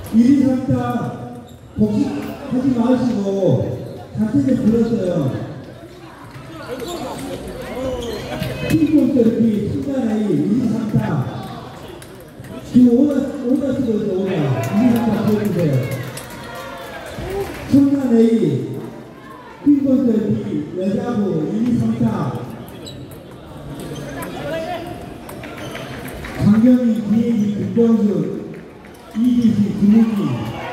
1, 2, 3, 4 복식하지 마시고 자체를 불렀어요. 핑퐁 순간에 1, 2, 3, 4 지금 오다 쓰고 있어. 오다 1, 2, 3, 4 보여주세요. 청산 A 핑퐁 B 여자부 1, 2, 3, 4 강경희, 기획이, 김정수, 이기시, 김웅기,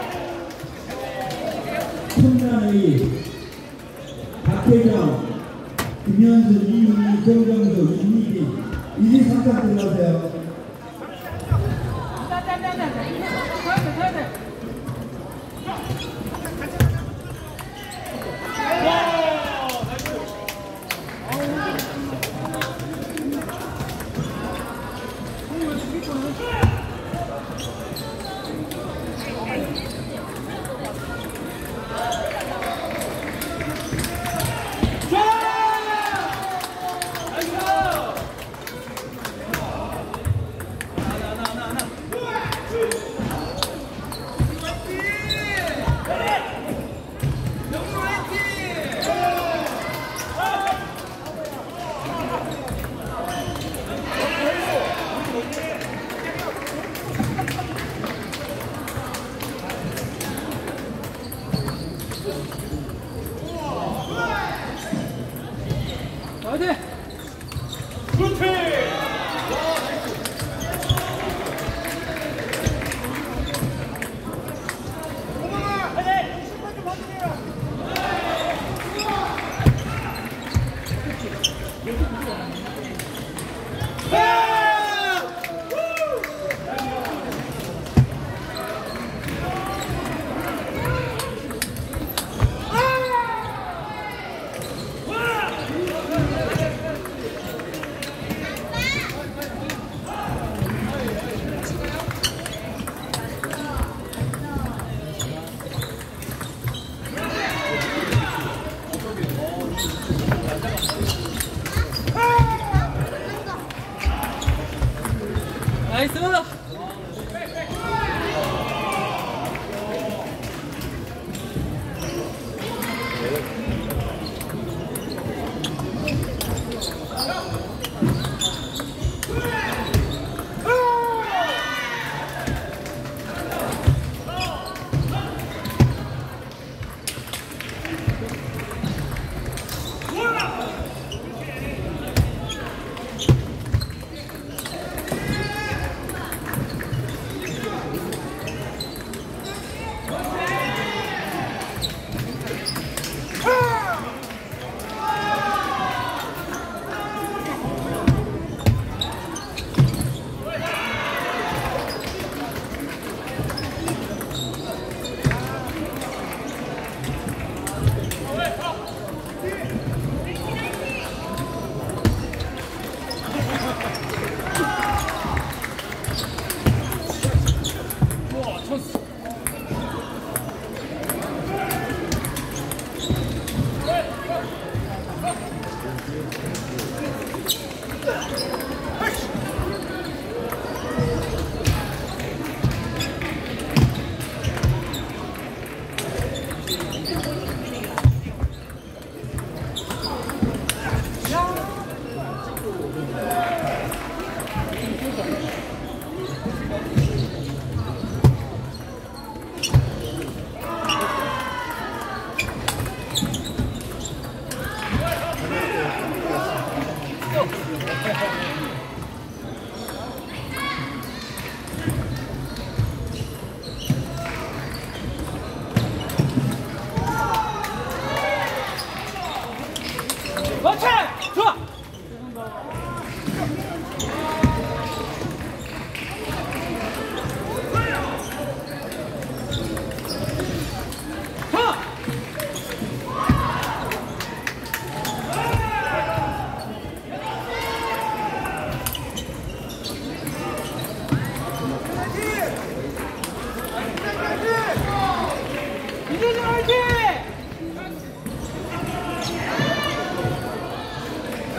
청산의 박혜정, 김현수, 이윤희, 정정수, 이미기, 1, 2, 3, 4 들어가세요. 나이스!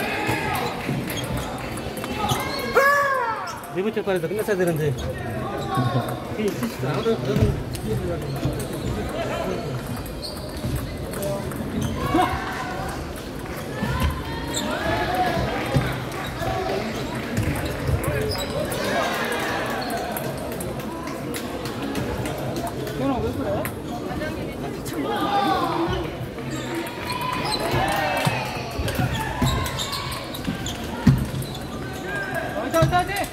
리뷰 칠판에서 끝났어야 되는데. 현아 왜 그래? 어디?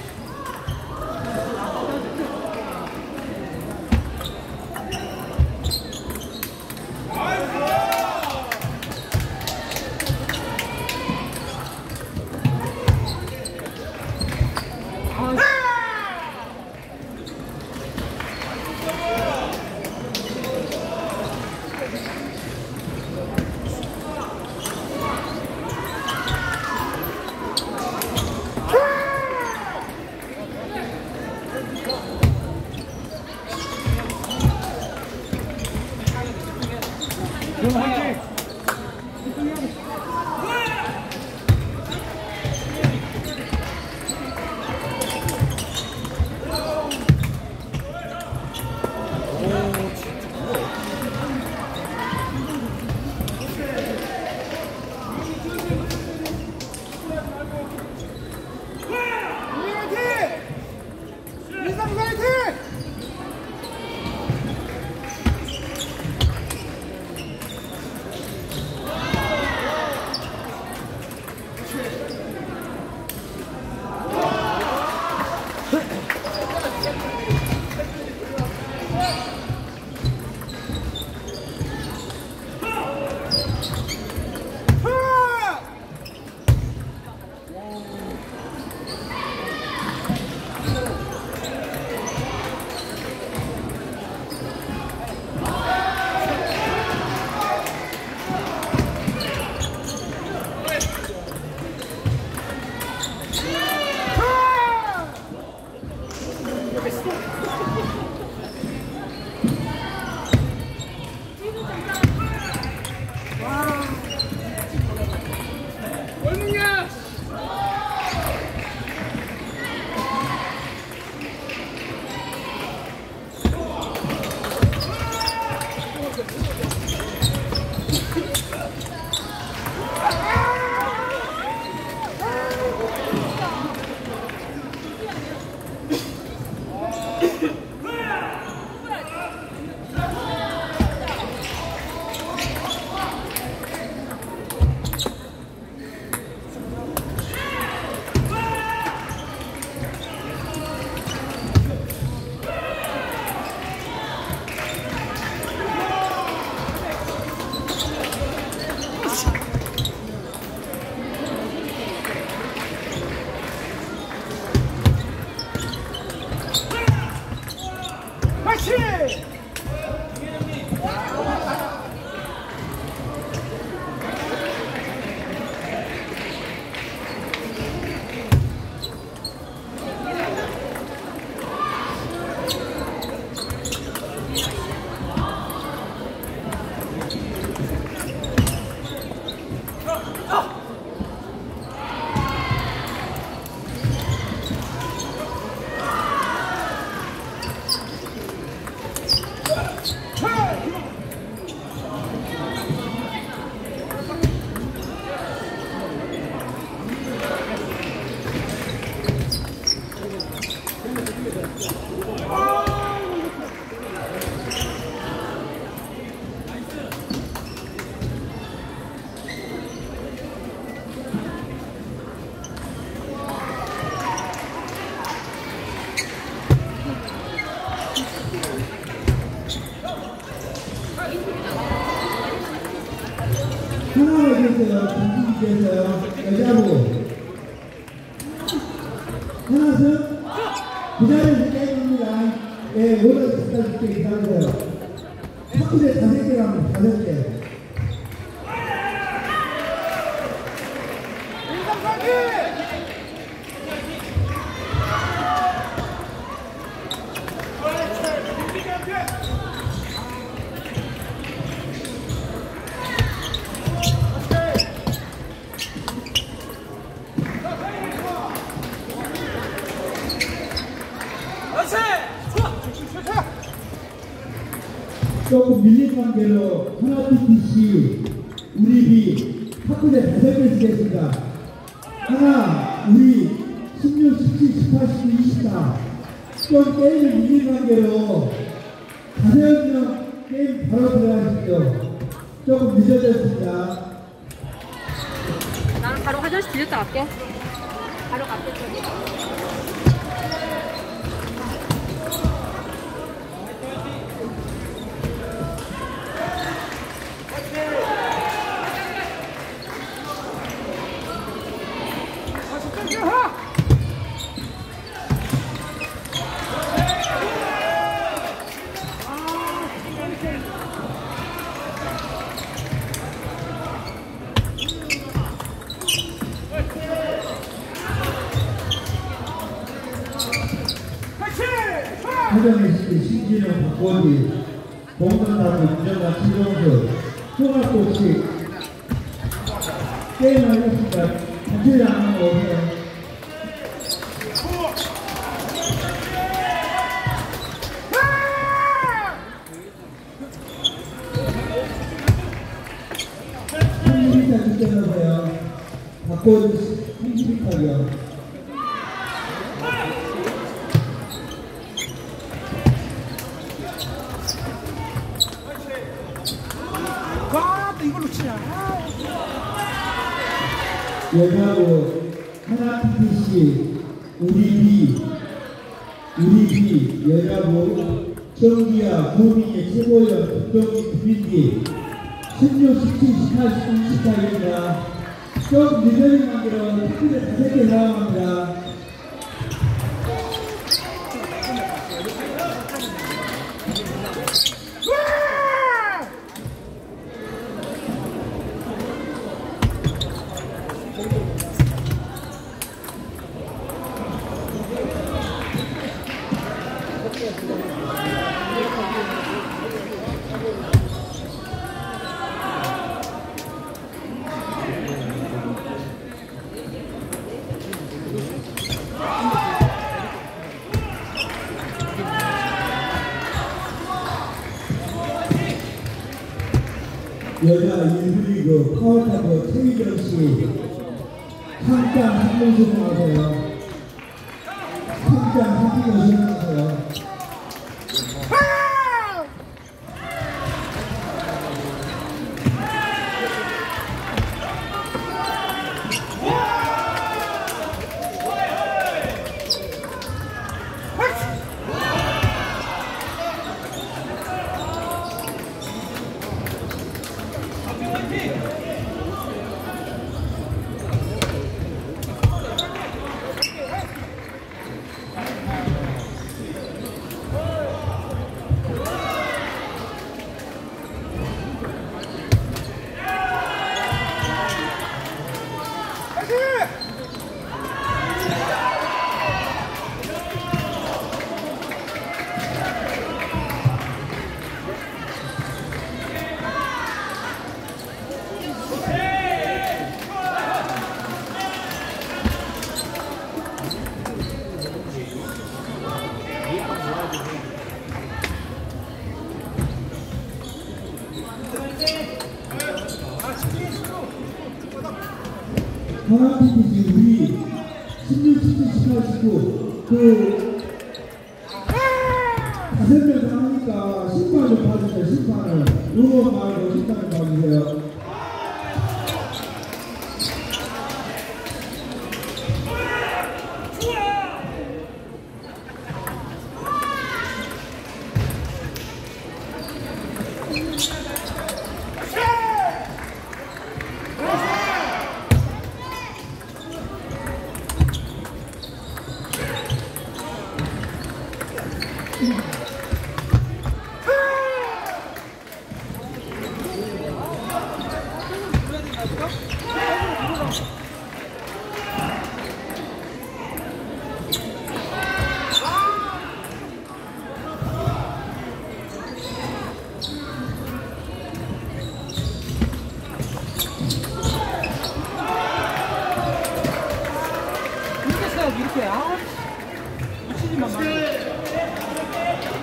하나를 계세요. 김진기께서요. 여자부. 하나씩 부자를 깨줍니다. 예, 모두 갖다 줄게 기다려요. 탁구대 5개 가면 5개. 그렇지! 조금 밀린 관계로 하나TPC 우리 비 탁구대 5개 쓰겠습니다. 하나 우리 16, 17, 18, 19, 24 좀 게임을 밀린 관계로 5명 게임 바로 들어가십시오. 조금 늦어졌습니다. 나는 바로 화장실 들렸다 갈게. 바로 갈게. 저기. 하정희 씨, 신진영, 박건희, 봉선사수, 윤정관, 최종수, 총학국식 게임하겠습니다. 전체를 안 하는 거 오세요. 한미리타 주제로서요. 박건희 씨, 한미리타요. 이걸로 치냐? 여자고 하나TPC 우리 비 여자고 정기야 구민의 최고위원 국정기 부민기 16, 17, 18, 18입니다. 좀 늦어진 관계로 탁구대 5개 나갑니다. 여자 1부리그 파워타고 최희정씨 상장 한번 수고하세요. 상장 한번 수고하세요. 하나TPC 우리 16, 17, 18, 19 5명 다 하니까 심판 좀 봐주세요. 심판을 응원 말고 심판 좀 봐주세요. 이렇게, 아, 미치지만 마.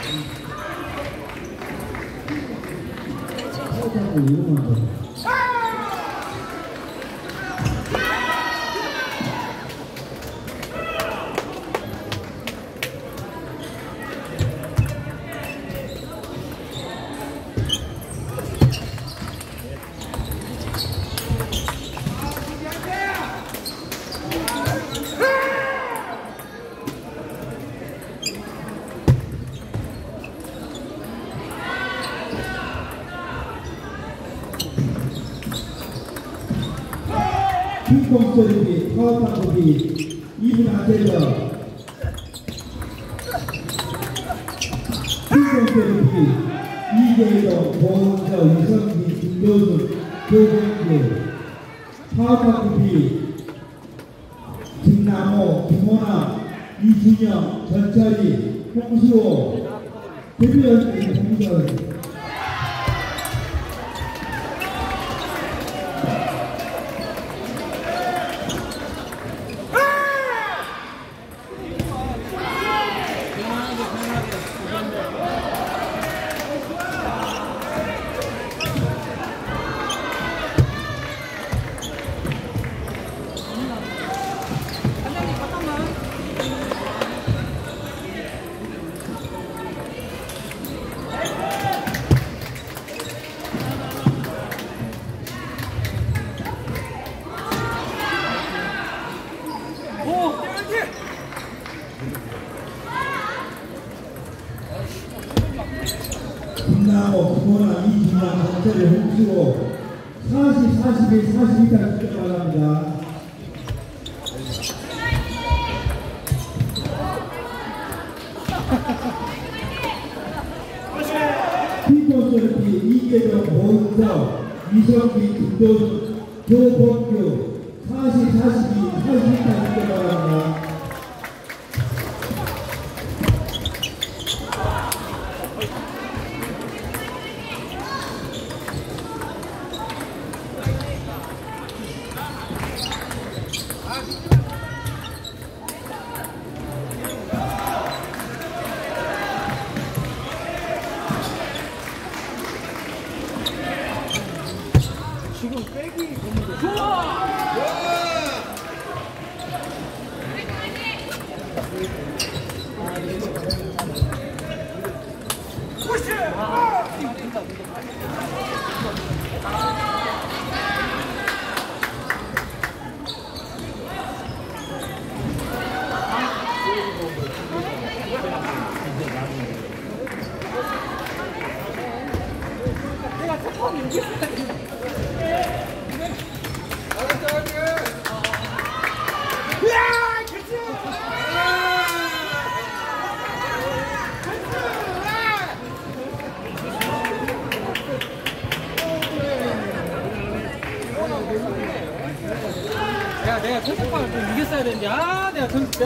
타이탄도 이거만 더. 핑퐁 소리비, 파워탄 소리, 2분 안 되죠? 핑퐁 소리비, 이재동, 보은서, 유성기, 김도순, 조경규, 파워탄 소리, 김남호, 김호남, 이준영, 전철이, 홍수호, 대표연습 홍선. 김남호, 김호남, 이준영, 전철이, 홍수호 40, 41, 42까지 득점 바랍니다. 핑퐁소리비, 이재동, 보은서, 이성기, 김도순, 조범규 40, 42, 42까지 득점 바랍니다. 지금 백이 보는 거 좋아! 내가 첫번 이겼어. 내가 첫판을 좀 이겼어야 되는데, 내가